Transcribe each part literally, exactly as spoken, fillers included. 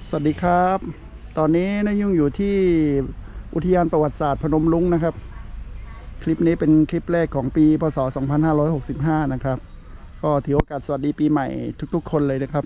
สวัสดีครับ ตอนนี้นายยุ่งอยู่ที่อุทยานประวัติศาสตร์พนมรุ้งนะครับ คลิปนี้เป็นคลิปแรกของปีพศสองพันห้าร้อยหกสิบห้านะครับ ก็ถือโอกาสสวัสดีปีใหม่ทุกๆคนเลยนะครับ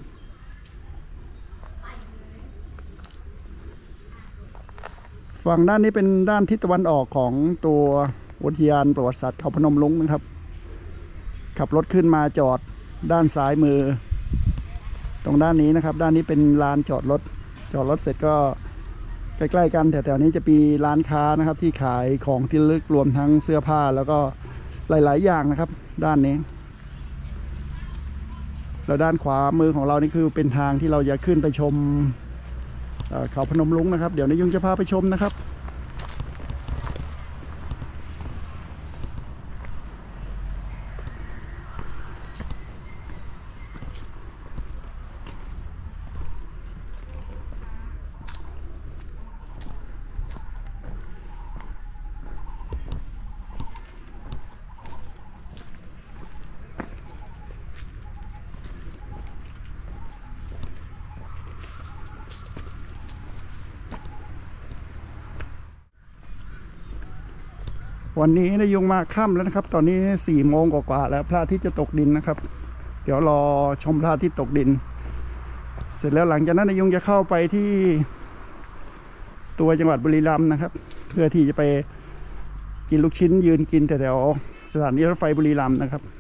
ฝั่งด้านนี้เป็นด้านทิศตะวันออกของตัวอุทยานประวัติศาสตร์เขาพนมรุ้งนะครับ ขับรถขึ้นมาจอดด้านซ้ายมือตรงด้านนี้นะครับด้านนี้เป็นลานจอดรถจอดรถเสร็จก็ใกล้ๆกันแถวๆนี้จะมีร้านค้านะครับที่ขายของที่ระลึกรวมทั้งเสื้อผ้าแล้วก็หลายๆอย่างนะครับด้านนี้แล้วด้านขวามือของเรานี่คือเป็นทางที่เราจะขึ้นไปชมเขาพนมรุ้งนะครับเดี๋ยวนายยุงจะพาไปชมนะครับวันนี้นายยุงมาค่ำแล้วนะครับตอนนี้สี่โมงกว่าๆแล้วพระอาทิตย์จะตกดินนะครับเดี๋ยวรอชมพระอาทิตย์ตกดินเสร็จแล้วหลังจากนั้นนายยุงจะเข้าไปที่ตัวจังหวัดบุรีรัมย์นะครับเพื่อที่จะไปกินลูกชิ้นยืนกินแถวสถานีรถไฟบุรีรัมย์นะครับ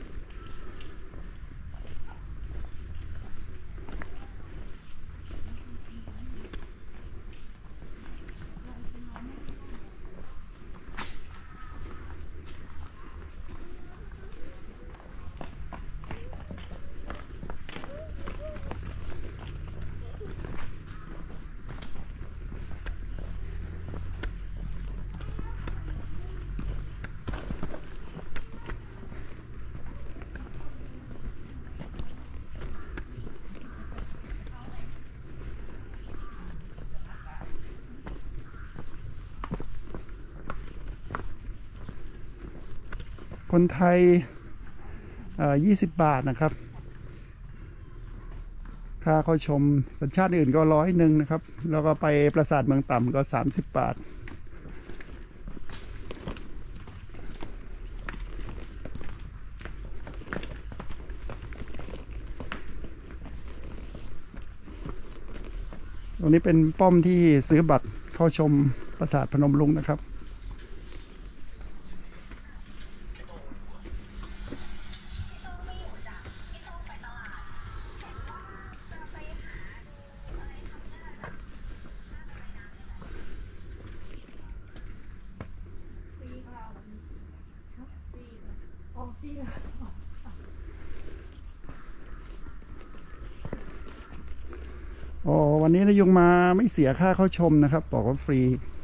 คนไทยยี่สิบบาทนะครับค่าเข้าชมสัญชาติอื่นก็ร้อยหนึ่งนะครับแล้วก็ไปปราสาทเมืองต่ำก็สามสิบบาทตรงนี้เป็นป้อมที่ซื้อบัตรเข้าชมปราสาทพนมรุ้งนะครับอ๋อวันนี้นายยุงมาไม่เสียค่าเข้าชมนะครับบอกว่าฟรี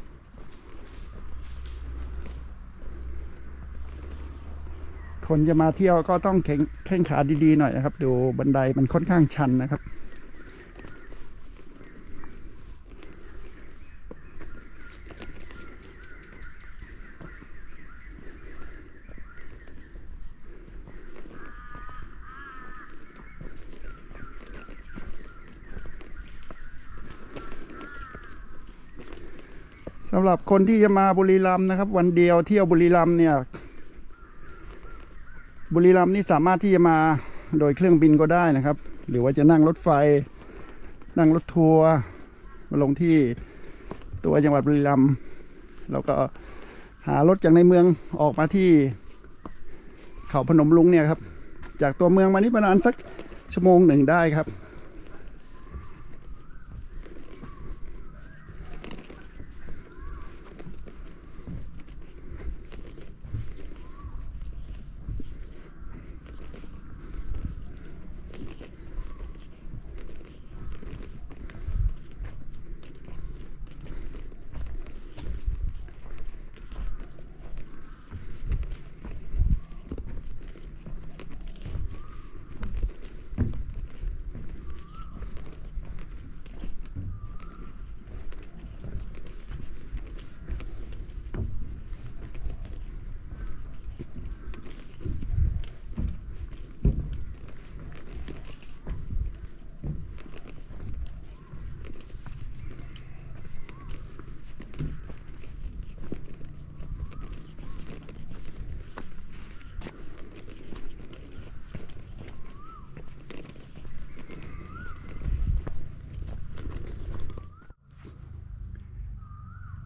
คนจะมาเที่ยวก็ต้องแข็งแข้งขาดีๆหน่อยนะครับดูบันไดมันค่อนข้างชันนะครับสำหรับคนที่จะมาบุรีรัมย์นะครับวันเดียวเที่ยวบุรีรัมย์เนี่ยบุรีรัมย์นี่สามารถที่จะมาโดยเครื่องบินก็ได้นะครับหรือว่าจะนั่งรถไฟนั่งรถทัวร์มาลงที่ตัวจังหวัดบุรีรัมย์แล้วก็หารถจากในเมืองออกมาที่เขาพนมรุ้งเนี่ยครับจากตัวเมืองมานี่ประมาณสักชั่วโมงหนึ่งได้ครับ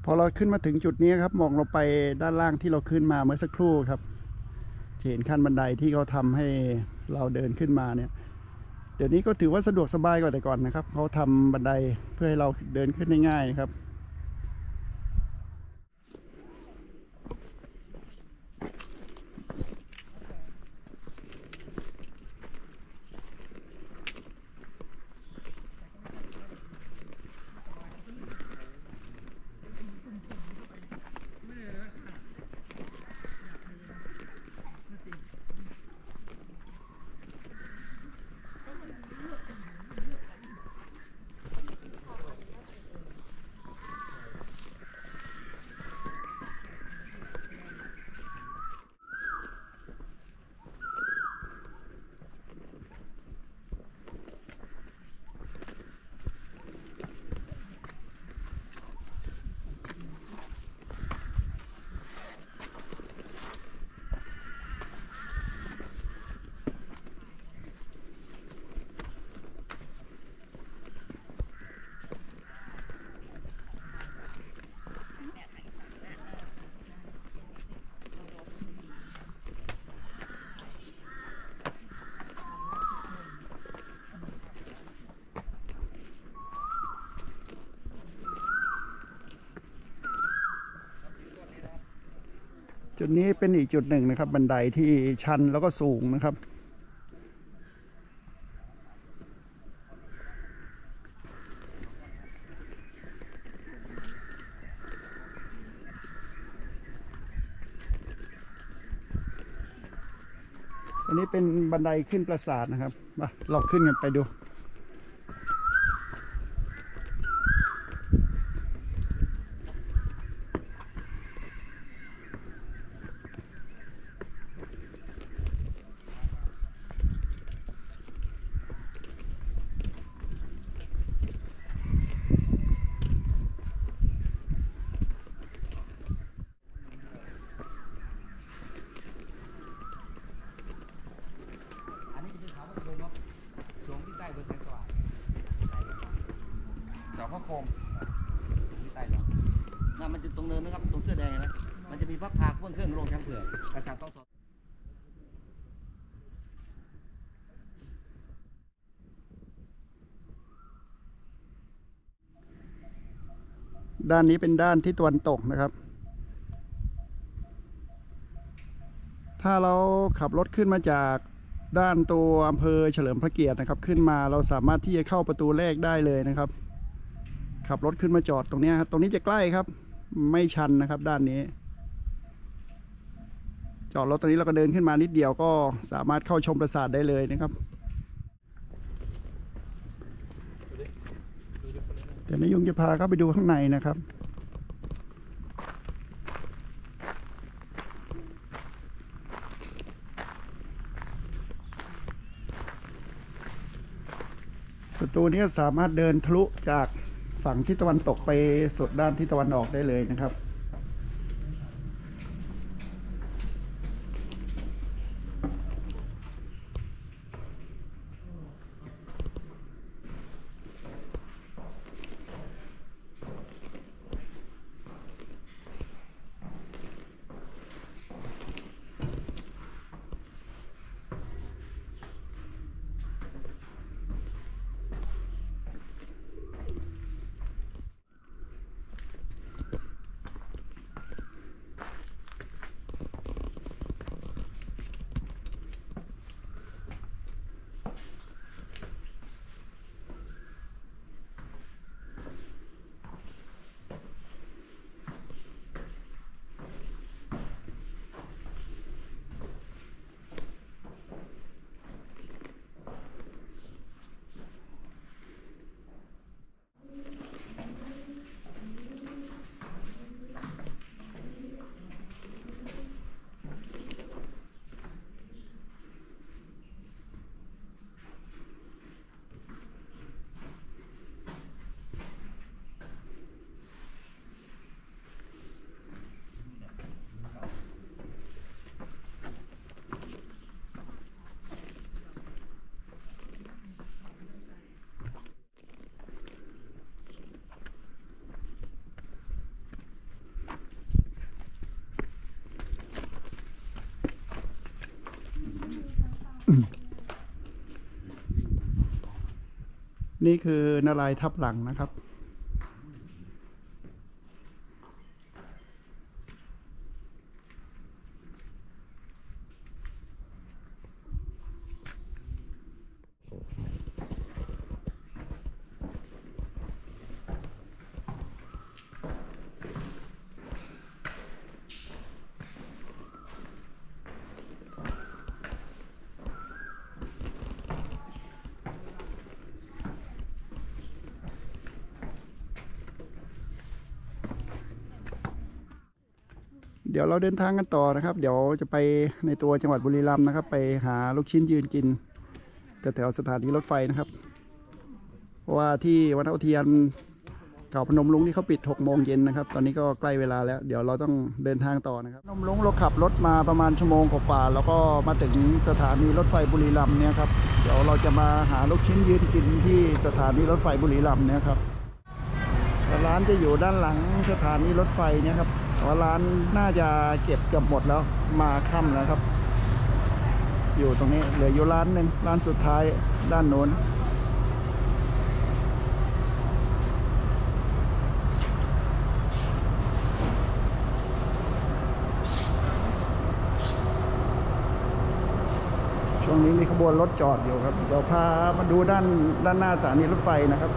พอเราขึ้นมาถึงจุดนี้ครับมองลงไปด้านล่างที่เราขึ้นมาเมื่อสักครู่ครับจะเห็นขั้นบันไดที่เขาทำให้เราเดินขึ้นมาเนี่ยเดี๋ยวนี้ก็ถือว่าสะดวกสบายกว่าแต่ก่อนนะครับเขาทำบันไดเพื่อให้เราเดินขึ้นได้ง่ายนะครับจุดนี้เป็นอีกจุดหนึ่งนะครับบันไดที่ชันแล้วก็สูงนะครับอันนี้เป็นบันไดขึ้นปราสาทนะครับมาเราขึ้นกันไปดูเสาพระโคมที่ใต้เราน่ะมันจะตรงเนินนะครับตรงเสื้อแดงนะมันจะมีพักพาเครื่องเครื่องลงช้างเผือกกระชับต้องสดด้านนี้เป็นด้านที่ตะวันตกนะครับถ้าเราขับรถขึ้นมาจากด้านตัวอำเภอเฉลิมพระเกียรตินะครับขึ้นมาเราสามารถที่จะเข้าประตูแรกได้เลยนะครับขับรถขึ้นมาจอดตรงนี้ครับตรงนี้จะใกล้ครับไม่ชันนะครับด้านนี้จอดรถตรงนี้เราก็เดินขึ้นมานิดเดียวก็สามารถเข้าชมปราสาทได้เลยนะครับเดี๋ยวนายยุงจะพาเข้าไปดูข้างในนะครับประตูนี้สามารถเดินทะลุจากฝั่งทิศตะวันตกไปสุดด้านทิศตะวันออกได้เลยนะครับนี่คือนารายณ์ทับหลังนะครับเดี๋ยวเราเดินทางกันต่อนะครับเดี๋ยวจะไปในตัวจังหวัดบุรีรัมย์นะครับไปหาลูกชิ้นยืนกินแถวสถานีรถไฟนะครับเพราะว่าที่วนอุทยานเก่าพนมรุ้งนี่เขาปิดหกโมงเย็นนะครับตอนนี้ก็ใกล้เวลาแล้วเดี๋ยวเราต้องเดินทางต่อนะครับพนมรุ้งเราขับรถมาประมาณชั่วโมงกว่าแล้วก็มาถึงสถานีรถไฟบุรีรัมย์เนี่ยครับเดี๋ยวเราจะมาหาลูกชิ้นยืนกินที่สถานีรถไฟบุรีรัมย์เนี่ยครับร้านจะอยู่ด้านหลังสถานีรถไฟเนี่ยครับว่าร้านน่าจะเก็บเกือบหมดแล้วมาค่ำแล้วครับอยู่ตรงนี้เหลืออยู่ร้านหนึ่งร้านสุดท้ายด้านโน้นช่วงนี้มีขบวนรถจอดอยู่ครับเดี๋ยวพามาดูด้านด้านหน้าสถานีรถไฟนะครับ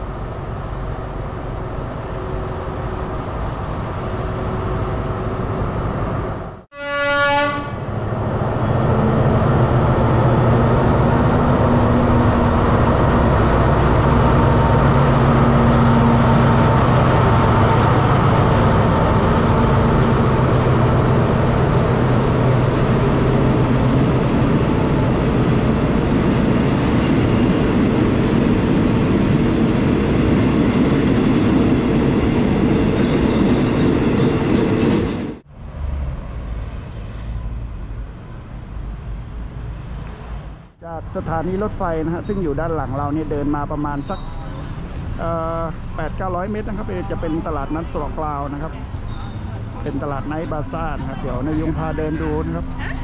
จากสถานีรถไฟนะฮะซึ่งอยู่ด้านหลังเราเนี่ยเดินมาประมาณสักแปดเก้าร้อยเมตรนะครับจะเป็นตลาดนัดสระกลาวนะครับเป็นตลาดไนท์บาซ่านะครับเดี๋ยวนายยุงพาเดินดูนะครับ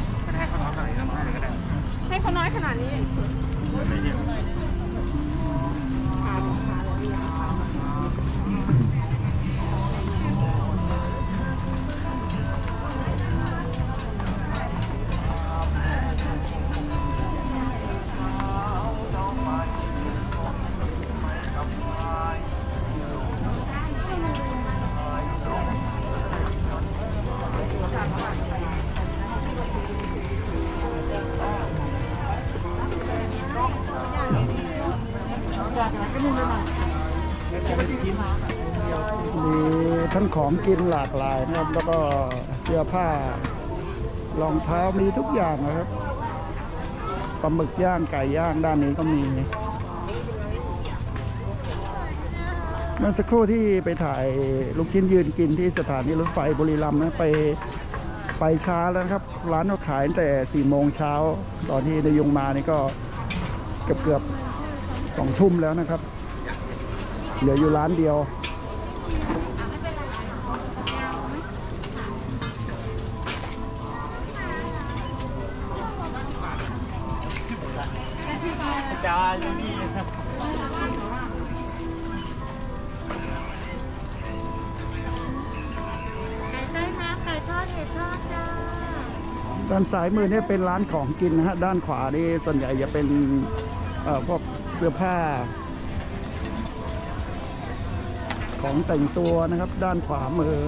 ให้เขาน้อยขนาดนี้มีทั้งของกินหลากหลายนะครับแล้วก็เสื้อผ้ารองเท้ามีทุกอย่างนะครับปลาหมึกย่างไก่ย่างด้านนี้ก็มีเมื่อสักครู่ที่ไปถ่ายลูกชิ้นยืนกินที่สถานีรถไฟบุรีรัมย์นะไปไปช้าแล้วครับร้านเขาขายตั้งแต่สี่โมงเช้าตอนที่นายยงมานี่ก็เกือบเกือบสองทุ่มแล้วนะครับเหลืออยู่ร้านเดียวจ้าอยู่นี่ไก่น้ำไก่ทอดเห็ดทอดจ้าด้านซ้ายมือเนี่ยเป็นร้านของกินนะฮะด้านขวานี่ส่วนใหญ่จะเป็นเอ่อพวกเสื้อผ้าของแต่งตัวนะครับด้านขวามือ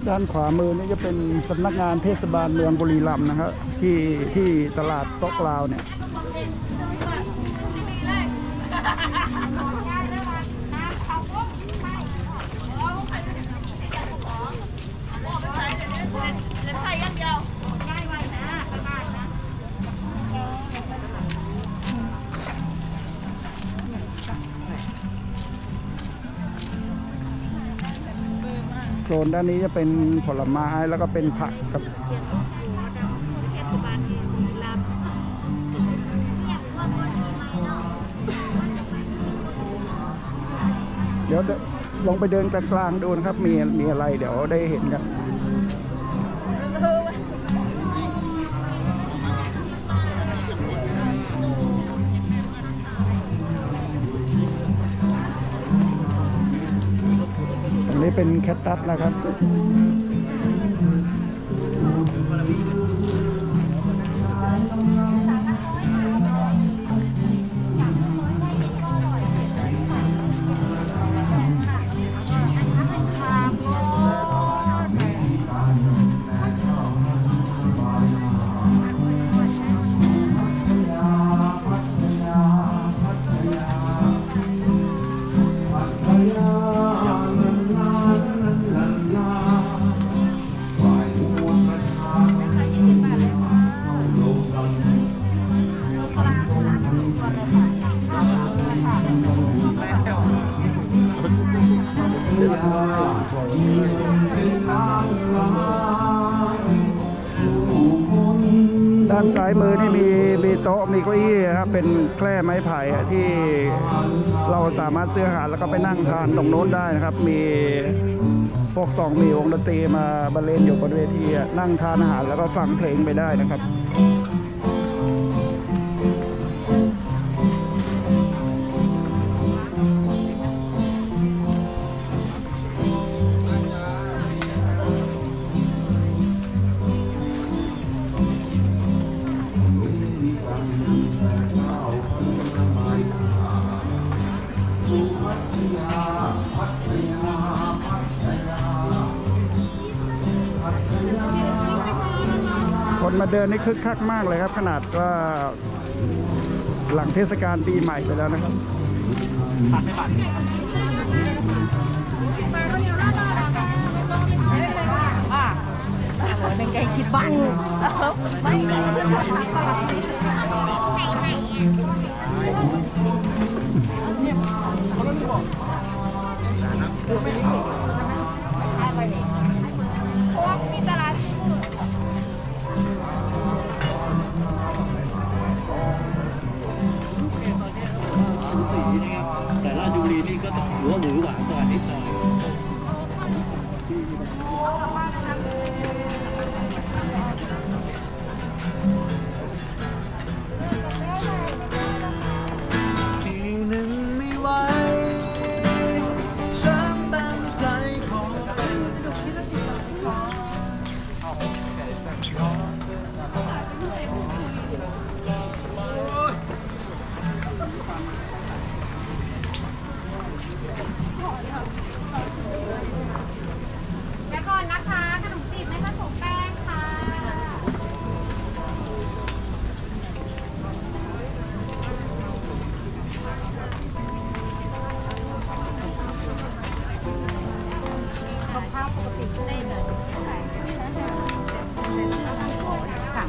ด้านขวามือนี่จะเป็นสำนักงานเทศบาลเมืองบุรีรัมย์นะครับที่ที่ตลาดซอกลาวเนี่ยโซนด้านนี้จะเป็นผลไม้แล้วก็เป็นผักครับเดี๋ยวลองไปเดินกลางๆดูนะครับมีมีอะไรเดี๋ยวได้เห็นกันตรงนี้เป็นแคคตัสนะครับด้านซ้ายมือนี่มีมีโต๊ะมีเก้าอี้ครับเป็นแคร่ไม้ไผ่ที่เราสามารถซื้ออาหารแล้วก็ไปนั่งทานตรงโน้นได้นะครับมีพวกสองมีวงดนตรีมาบรรเลงอยู่บนเวทีนั่งทานอาหารแล้วก็ฟังเพลงไปได้นะครับคนมาเดินนี่คึกคักมากเลยครับขนาดว่าหลังเทศกาลปีใหม่ไปแล้วนะครับผ่านไม่ผ่านเป็นไงคิดบ้านไม่แต่ราชบุรีนี่ก็ต้องหัวหรือหวานกว่านิดหน่อยทีหนึ่งไม่ไหวฉันตั้งใจขอเป็นเดี๋ยวก่อนนะคะขนมจีบไม่ผสมแป้งค่ะข้าวปกติได้เลยสั่ง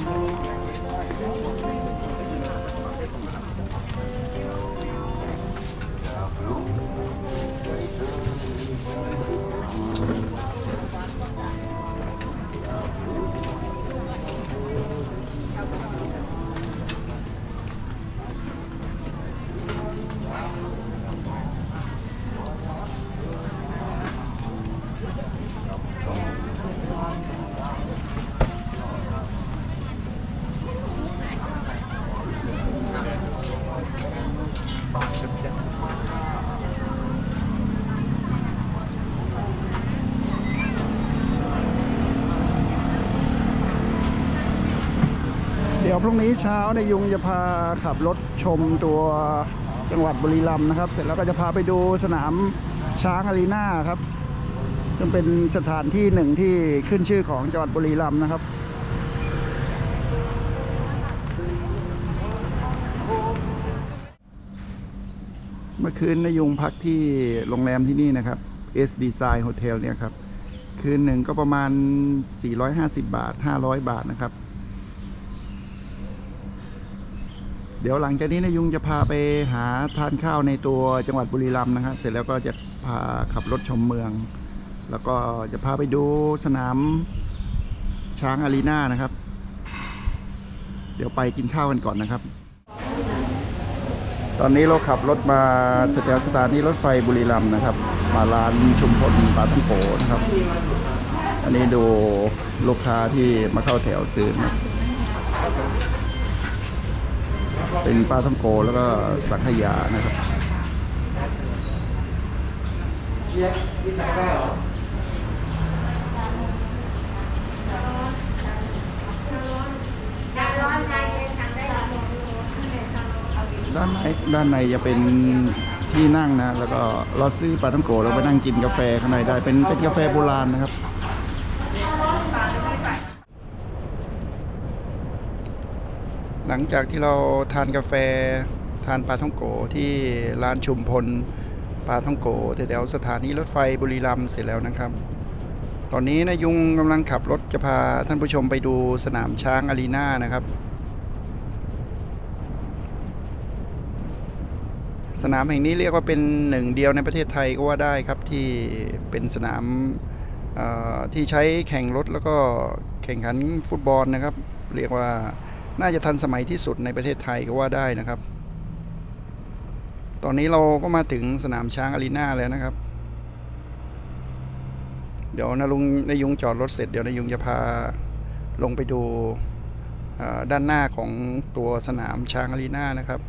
เดี๋ยวพรุ่งนี้เช้าในยุงจะพาขับรถชมตัวจังหวัดบุรีรัมย์นะครับเสร็จแล้วก็จะพาไปดูสนามช้างอารีนาครับซึ่งเป็นสถานที่หนึ่งที่ขึ้นชื่อของจังหวัดบุรีรัมย์นะครับ เมื่อคืนนายยุงพักที่โรงแรมที่นี่นะครับ S Design Hotel เนี่ยครับคืนหนึ่งก็ประมาณสี่ร้อยห้าสิบบาทห้าร้อยบาทนะครับเดี๋ยวหลังจากนี้นายยุงจะพาไปหาทานข้าวในตัวจังหวัดบุรีรัมย์นะครับเสร็จแล้วก็จะพาขับรถชมเมืองแล้วก็จะพาไปดูสนามช้างอารีนานะครับเดี๋ยวไปกินข้าวกันก่อนนะครับตอนนี้เราขับรถมาแถวสถานีรถไฟบุรีรัมย์นะครับมาร้านชุมพลปลาท่องโกนะครับอันนี้ดูลูกค้าที่มาเข้าแถวซื้อนะเป็นปลาท่องโกแล้วก็สังขยานะครับด้านในด้านในจะเป็นที่นั่งนะแล้วก็เราซื้อปลาท่องโกเราไปนั่งกินกาแฟข้างในได้เป็นเป็นกาแฟโบราณนะครับหลังจากที่เราทานกาแฟทานปลาท่องโกที่ร้านชุมพลปลาท่องโกแถวสถานีรถไฟบุรีรัมย์เสร็จแล้วนะครับตอนนี้นายยุงกำลังขับรถจะพาท่านผู้ชมไปดูสนามช้างอารีนานะครับสนามแห่งนี้เรียกว่าเป็นหนึ่งเดียวในประเทศไทยก็ว่าได้ครับที่เป็นสนามที่ใช้แข่งรถแล้วก็แข่งขันฟุตบอลนะครับเรียกว่าน่าจะทันสมัยที่สุดในประเทศไทยก็ว่าได้นะครับตอนนี้เราก็มาถึงสนามช้างอารีนาแล้วนะครับเดี๋ยวนาลุงนายยุงจอดรถเสร็จเดี๋ยวนายยุงจะพาลงไปดูด้านหน้าของตัวสนามช้างอารีนานะครับ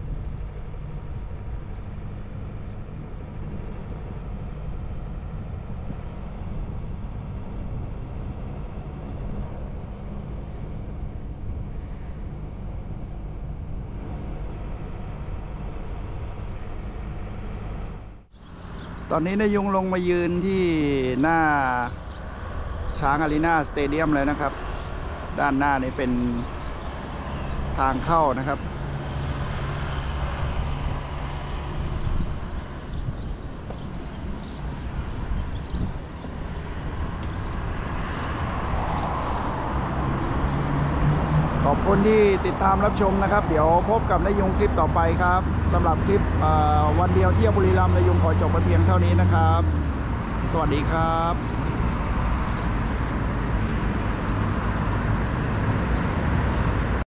ตอนนี้นายยุงลงมายืนที่หน้าช้างอารีนาสเตเดียมเลยนะครับด้านหน้านี่เป็นทางเข้านะครับขอบคุณที่ติดตามรับชมนะครับเดี๋ยวพบกับนายยุงคลิปต่อไปครับสำหรับคลิปวันเดียวเที่ยวบุรีรัมย์นายยุงขอจบไปเพียงเท่านี้นะครับสวัสดีครับ